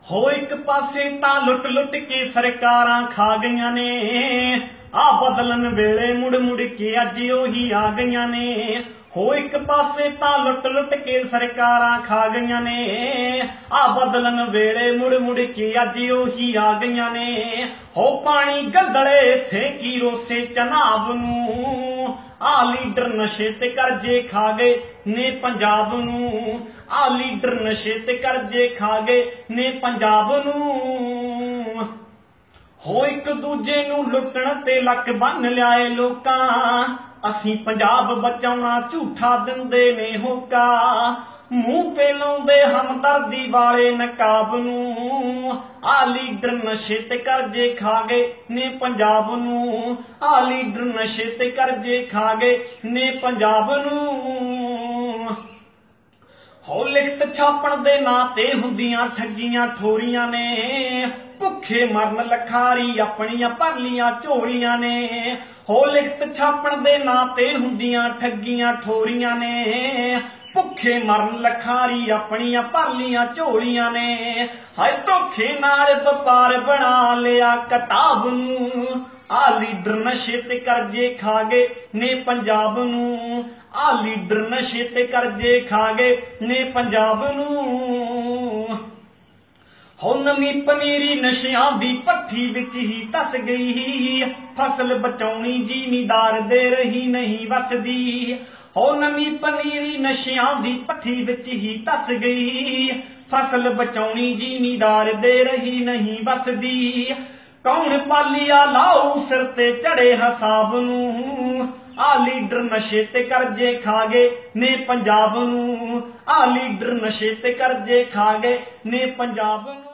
हो एक पासे तां लुट लुट के सरकारां खा गईयां ने, आ बदलन वेले मुड़ मुड़ के अज ओही आ गईयां ने। हो एक पासे तां लुट लुट के सरकारां खा गईयां ने, आ बदलन वेले मुड़ मुड़ के अज ओही आ गईयां ने। हो पानी गंदड़े थे की रोसे चनाब नूं, आ लीडर नशे ते करजे खा गए ने पंजाब नूं। आ लीडर नशे ते करजे खा गए ने पंजाब नूं। हो एक दूजे नूं लुटण ते लक बन लियाए लोकां, असीं पंजाब बचाउणा झूठा दिंदे ने होका। मूंह ते लाउंदे हमदर्दी वाले नकाब नूं, आ लीडर नशे ते करजे खा गए ने पंजाब नूं। आ लीडर नशे ते करजे खा गए ने पंजाब नूं। हो लिखत छापण दे नां ते हुंदियां ठगियां ठोरियां ने, भुखे मरन लखारी अपनियां भरलियां झोलियां ने। हो लिखत छापण दे नां ते हुंदियां ठगियां ठोरियां ने, भुखे मरन लखारी अपनियां भरलियां झोलियां ने। हाय धोखे नाल व्यापार बना लिया किताब नूं, आ लीडर नशे ते करजे खा गए ने पंजाब नूं। आ लीडर नशे ते करजे खा गए ने पंजाब नूं। हो नवीं पनीरी नशियां दी भट्ठी विच ही धस गई, फसल बचाउणी जिमीदार दे रही नहीं वसदी। हो नवीं पनीरी नशियां दी भट्ठी विच ही धस गई, फसल बचाउणी जिमीदार दे रही नहीं वसदी। कौन पालिया लाऊ सिर ते चढ़े हिसाब नूं, आ लीडर नशे ते करजे खा गए ने पंजाब नूं। आ लीडर नशे ते करजे खा गए ने पंजाब नूं।